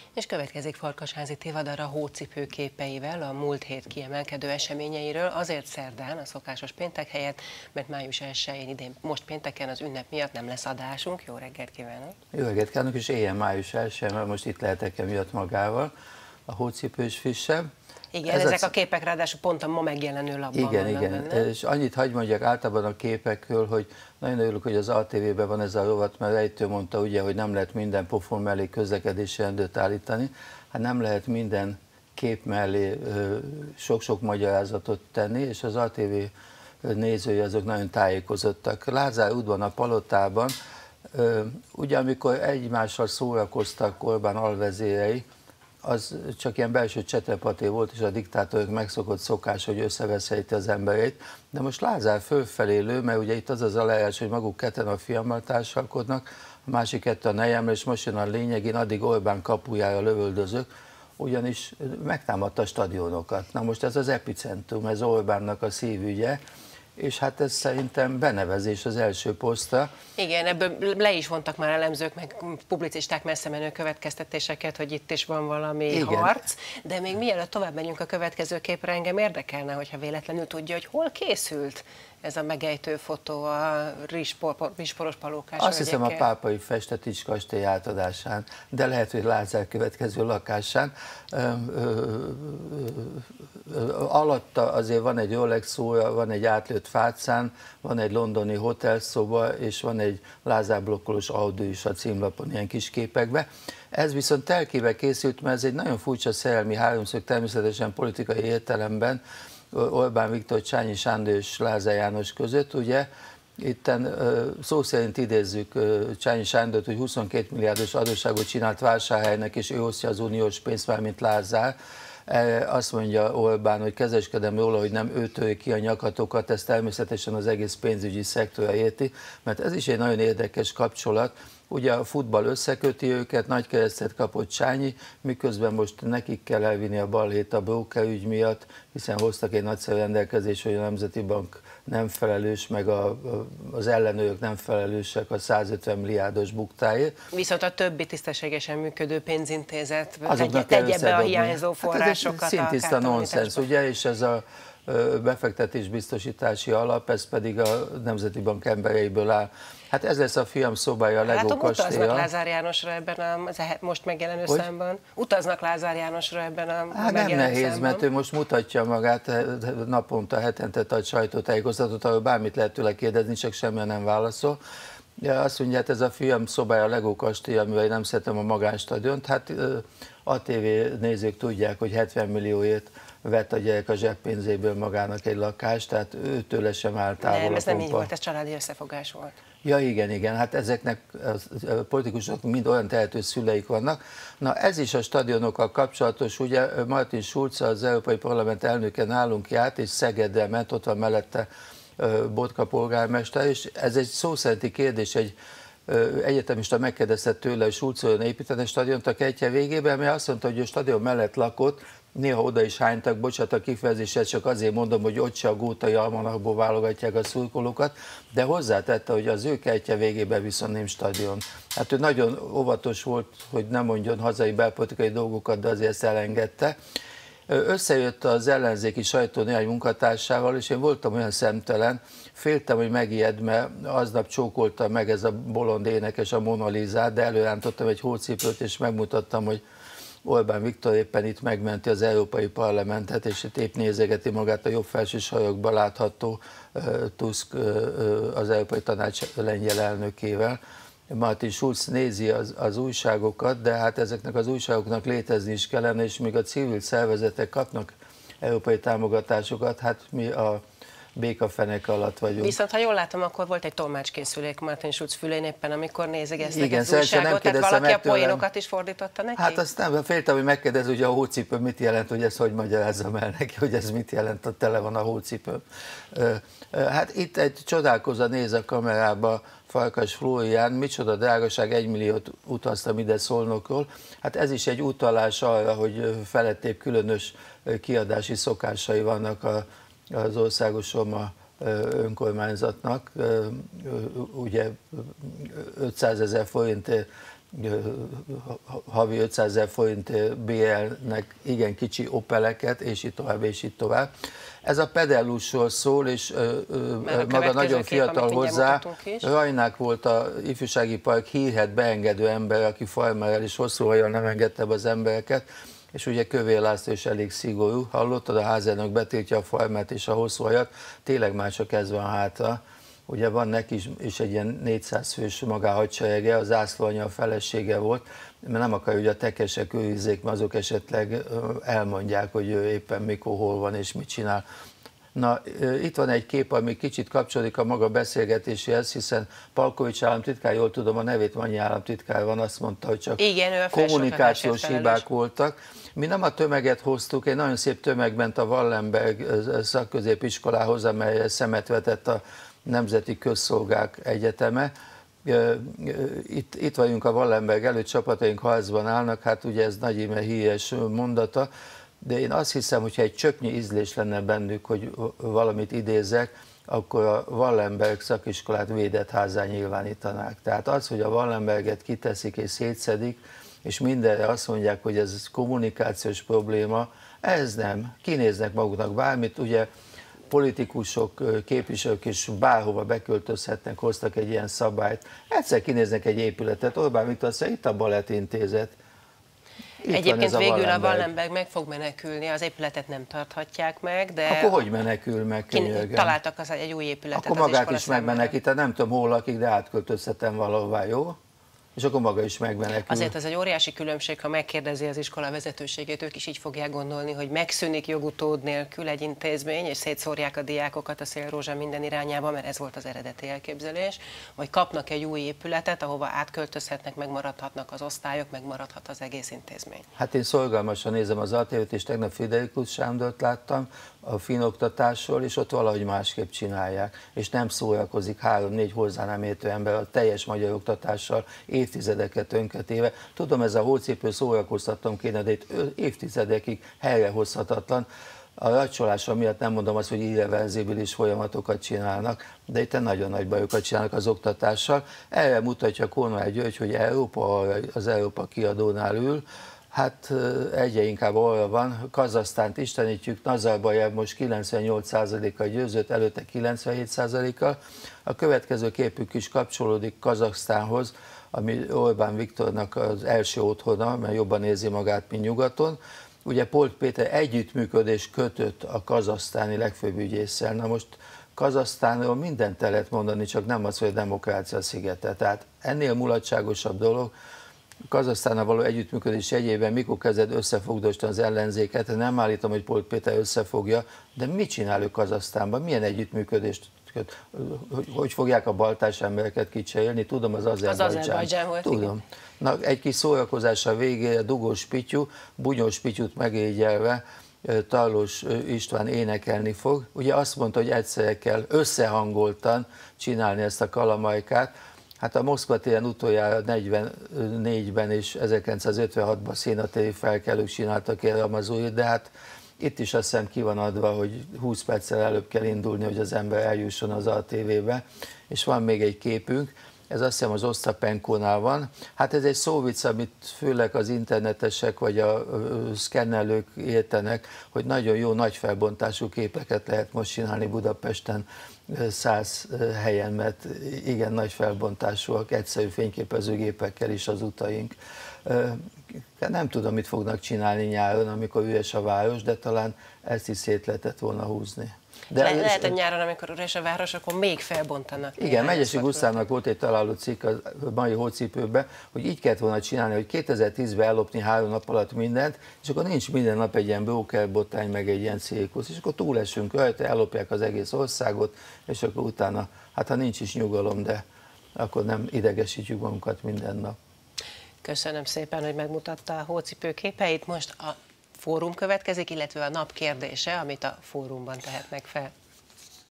És következik Farkasházi Tivadar a hócipő képeivel a múlt hét kiemelkedő eseményeiről, azért szerdán, a szokásos péntek helyett, mert május 1-én idén, most pénteken az ünnep miatt nem lesz adásunk. Jó reggelt kívánok! Jó reggelt kívánok, és éljen május 1-én, mert most itt lehetek emiatt magával, a hócipős frissebb. Igen, ezek a képek ráadásul pont a ma megjelenő lapban Igen, és annyit hagy mondjak általában a képekről, hogy nagyon örülök, hogy az ATV-ben van ez a rovat, mert Rejtő mondta ugye, hogy nem lehet minden pofon mellé közlekedési rendőrt állítani, hát nem lehet minden kép mellé sok-sok magyarázatot tenni, és az ATV nézői azok nagyon tájékozottak. Lázár útban, a Palotában, ugye amikor egymással szórakoztak Orbán alvezérei, az csak ilyen belső csetepaté volt, és a diktátorok megszokott szokás, hogy összeveszélyte az embereit. De most Lázár fölfelé lő, mert ugye itt az az aláírás, hogy maguk ketten a fiammal társalkodnak, a másik kettő a nejemmel, és most jön a lényeg, én addig Orbán kapujára lövöldözök, ugyanis megtámadta a stadionokat. Na most ez az epicentrum, ez Orbánnak a szívügye, és hát ez szerintem benevezés az első posztra. Igen, ebből le is vontak már elemzők, meg publicisták messze menő következtetéseket, hogy itt is van valami harc, de még mielőtt tovább megyünk a következő képre, engem érdekelne, hogyha véletlenül tudja, hogy hol készült ez a megejtő fotó a rizsporos palókás. Azt hiszem a pápai Festetics kastély átadásán, de lehet, hogy Lázár következő lakásán. Alatta azért van egy Rolex óra, van egy átlőtt fácán, van egy londoni hotelszoba, és van egy Lázár blokkolós Audi is a címlapon ilyen kis képekbe. Ez viszont telkébe készült, mert ez egy nagyon furcsa szerelmi háromszög, természetesen politikai értelemben, Orbán Viktor, Csányi Sándor és Lázár János között, ugye, itten szó szerint idézzük Csányi Sándort, hogy 22 milliárdos adósságot csinált Vásárhelynek, és ő osztja az uniós pénzt, mármint Lázár. Azt mondja Orbán, hogy kezeskedem róla, hogy nem ő törje ki a nyakatokat, ez természetesen az egész pénzügyi szektora érti, mert ez is egy nagyon érdekes kapcsolat. Ugye a futball összeköti őket, nagy keresztet kapott Csányi, miközben most nekik kell elvinni a balhét a broker ügy miatt, hiszen hoztak egy nagyszerű rendelkezést, hogy a Nemzeti Bank nem felelős, meg az ellenőrök nem felelősek a 150 milliárdos buktáért. Viszont a többi tisztességesen működő pénzintézet tegye be a hiányzó forrásokat. Hát ez szintiszta nonsens, ugye, és ez a befektetésbiztosítási alap, ez pedig a Nemzeti Bank embereiből áll. Hát ez lesz a fiam szobája, a Lego kastélya. Utaznak Lázár Jánosra ebben a most megjelenő számban? Utaznak Lázár Jánosra ebben a megjelenő nem nehéz, számban? mert ő most mutatja magát, naponta, hetente tart sajtótájékoztatót, ahol bármit lehet tőle kérdezni, csak semmilyen nem válaszol. Azt mondja, hát ez a fiam szobája, a Lego kastély, amivel nem szeretem a magánstadiont. Hát ATV nézők tudják, hogy 70 millióért vett a gyerek a zseppénzéből magának egy lakást, tehát őtőle sem áll távol. Nem, ez nem így volt, ez családi összefogás volt. Ja, igen, hát ezeknek a politikusoknak mind olyan tehető szüleik vannak. Na ez is a stadionokkal kapcsolatos, ugye Martin Schulz, az Európai Parlament elnöke nálunk járt, és Szegedre ment, ott van mellette Botka polgármester, és ez egy szó szerinti kérdés, egy egyetemista megkérdezte tőle, hogy Schulz olyan építene stadiont a kertje végében, mert azt mondta, hogy a stadion mellett lakott, néha oda is hánytak, bocsánat a kifejezéset, csak azért mondom, hogy ott se a gótai almanakból válogatják a szurkolókat, de hozzátette, hogy az ő kertje végében viszont nem stadion. Hát ő nagyon óvatos volt, hogy nem mondjon hazai belpolitikai dolgokat, de azért ezt elengedte. Összejött az ellenzéki sajtó néhány munkatársával, és én voltam olyan szemtelen, féltem, hogy megijed, mert aznap csókolta meg ez a bolond énekes a Mona Lisát, de előrántottam egy hócipőt, és megmutattam, hogy Orbán Viktor éppen itt megmenti az Európai Parlamentet, és itt épp nézegeti magát a jobb felső sarokban látható Tusk az Európai Tanács lengyel elnökével. Martin Schulz nézi az újságokat, de hát ezeknek az újságoknak létezni is kellene, és még a civil szervezetek kapnak európai támogatásokat, hát mi a békafenek alatt vagyunk. Viszont ha jól látom, akkor volt egy tolmácskészülék Martin Schulz fülén éppen, amikor nézegeztek igen, az újságot, tehát valaki a poénokat is fordította neki? Hát azt nem, féltem, hogy megkérdez, hogy a hócipő mit jelent, hogy ezt hogy magyarázzam el neki, hogy ez mit jelent, hogy tele van a hócipő. Hát itt egy csodálkozó néz a kamerába Farkas Flórián, micsoda drágaság, 1 milliót utaztam ide Szolnokról. Hát ez is egy utalás arra, hogy felettébb különös kiadási szokásai vannak az Országos Roma Önkormányzatnak. Ugye 500 000 forintért havi 500 000 forint BL-nek igen kicsi Opeleket, és így tovább, és így tovább. Ez a Pedellusról szól, és maga nagyon fiatal hozzá. Rajnák volt a ifjúsági park hírhedt beengedő ember, aki farmerrel és hosszú hajjal nem engedte be az embereket, és ugye Kövér László is elég szigorú. Hallottad, a házelnök betiltja a farmert és a hosszú hajat, tényleg már csak ez van hátra. Ugye van neki is egy ilyen 400 fős magáhadserege, a zászlóanya a felesége volt, mert nem akar, hogy a tekesek őrizzék, mert azok esetleg elmondják, hogy ő éppen mikor, hol van és mit csinál. Na, itt van egy kép, ami kicsit kapcsolódik a maga beszélgetéséhez, hiszen Palkovics államtitkár, jól tudom a nevét, annyi államtitkár van, azt mondta, hogy csak kommunikációs hibák voltak. Mi nem a tömeget hoztuk, egy nagyon szép tömeg ment a Wallenberg szakközépiskolához, amely szemet vetett a Nemzeti Közszolgák Egyeteme. Itt vagyunk a Wallenberg előtt, csapataink harcban állnak, hát ugye ez Nagy Ime híres mondata, de én azt hiszem, hogyha egy csöpnyi ízlés lenne bennük, hogy valamit idézek, akkor a Wallenberg szakiskolát védett házán nyilvánítanák. Tehát az, hogy a Wallenberget kiteszik és szétszedik, és mindenre azt mondják, hogy ez kommunikációs probléma, ez nem. Kinéznek maguknak bármit, ugye politikusok, képviselők is bárhova beköltözhetnek, hoztak egy ilyen szabályt. Egyszer kinéznek egy épületet, Orbán Viktor azt mondja, itt a Balettintézet. Egyébként végül a Wallenberg meg fog menekülni, az épületet nem tarthatják meg, de... Akkor hogy menekül meg, könyörgöm? Találtak egy új épületet akkor az magát is megmenekít, nem tudom hol lakik, de átköltözhetem valahová, jó? És akkor maga is megmenekül. Azért ez egy óriási különbség, ha megkérdezi az iskola vezetőségét, ők is így fogják gondolni, hogy megszűnik jogutód nélkül egy intézmény, és szétszórják a diákokat a szélrózsa minden irányába, mert ez volt az eredeti elképzelés, vagy kapnak egy új épületet, ahova átköltözhetnek, megmaradhatnak az osztályok, megmaradhat az egész intézmény. Hát én szorgalmasan nézem az ATV-t, és tegnap Friderikus Sándort láttam a finoktatásról, és ott valahogy másképp csinálják, és nem szórakozik 3-4 hozzá nem értő ember a teljes magyar oktatással évtizedeket tönkretéve. Tudom, ez a hócipő szórakoztatom kéne, de itt évtizedekig helyrehozhatatlan. A racsolása miatt nem mondom azt, hogy irreverzibilis folyamatokat csinálnak, de itt nagyon nagy bajokat csinálnak az oktatással. Erre mutatja Kormány György, hogy Európa az Európa kiadónál ül. Hát egyre inkább arra van, Kazahsztánt istenítjük, Nazarbajev most 98%-kal győzött, előtte 97%-kal. A következő képük is kapcsolódik Kazahsztánhoz, ami Orbán Viktornak az első otthona, mert jobban érzi magát, mint nyugaton. Ugye Polt Péter együttműködés kötött a kazahsztáni legfőbb ügyésszel. Na most Kazahsztánról mindent el lehet mondani, csak nem az, hogy a demokrácia szigete. Tehát ennél mulatságosabb dolog, Kazahsztánnal való együttműködés jegyében mikor kezdett összefogdosni az ellenzéket, nem állítom, hogy Polt Péter összefogja, de mit csinál ő Kazahsztánban, milyen együttműködést, hogy fogják a baltás embereket kicserélni, tudom, az Azerbajdzsán volt. Tudom. Na, egy kis szórakozás a végére, Dugós Pityu, Bunyós Pityut megégyelve, Tarlós István énekelni fog. Ugye azt mondta, hogy egyszerre kell összehangoltan csinálni ezt a kalamajkát. Hát a Moszkva téren utoljára 44-ben és 1956-ban szénatéri felkelők csináltak erre a Mazurit, de hát itt is azt hiszem ki van adva, hogy 20 perccel előbb kell indulni, hogy az ember eljusson az ATV-be. És van még egy képünk, ez azt hiszem az Osztapenkónál van. Hát ez egy szóvic, amit főleg az internetesek vagy a szkennelők értenek, hogy nagyon jó nagy felbontású képeket lehet most csinálni Budapesten 100 helyen, mert igen nagy felbontásúak, egyszerű fényképezőgépekkel is az utaink. Nem tudom, mit fognak csinálni nyáron, amikor üres a város, de talán ezt is szét lehetett volna húzni. De lehet, hogy nyáron, amikor üres a város, akkor még felbontanak. Igen, Megyesi Gusztávnak volt egy találó cikk a mai Hócipőben, hogy így kellett volna csinálni, hogy 2010-ben ellopni 3 nap alatt mindent, és akkor nincs minden nap egy ilyen brokerbotrány, meg egy ilyen cirkusz, és akkor túlesünk rajta, ellopják az egész országot, és akkor utána, hát ha nincs is nyugalom, de akkor nem idegesítjük magunkat minden nap. Köszönöm szépen, hogy megmutatta a Hócipő képeit. Most a fórum következik, illetve a nap kérdése, amit a fórumban tehetnek fel.